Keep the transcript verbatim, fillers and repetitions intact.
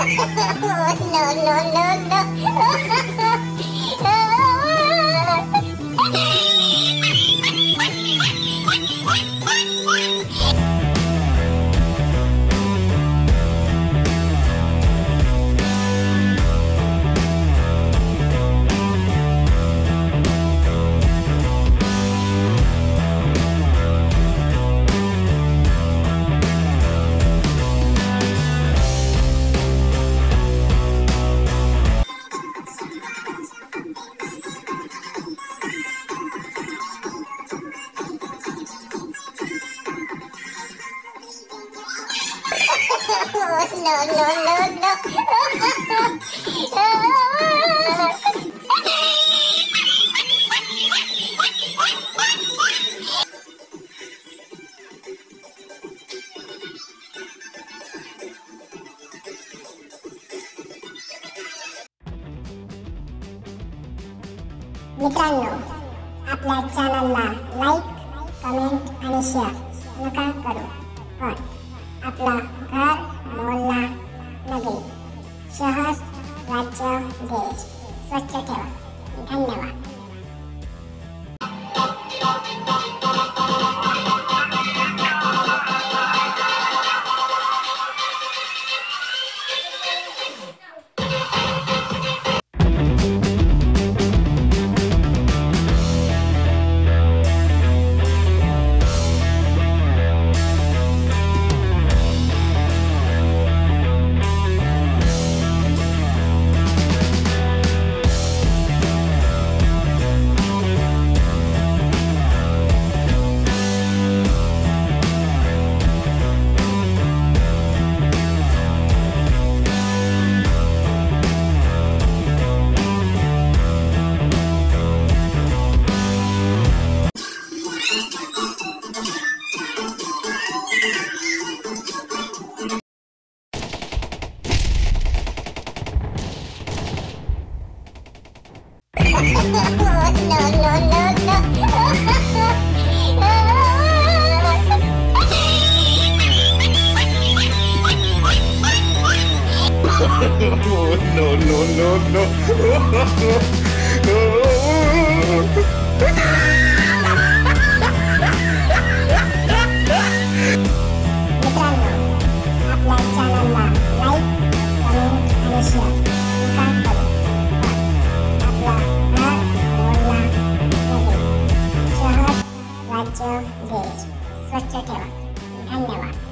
no, no, no, no. No, no, no, no. मित्रांनो, आपल्या चॅनलला लाईक, कमेंट आणि शेअर नका करू, पण आपला घर, मोहल्ला, नगरी, शहर, राज्य, देश स्वच्छ ठेवा. धन्यवाद. No, no, no, no. No, no, no, no. देश स्वच्छ ठेवा. धन्यवाद.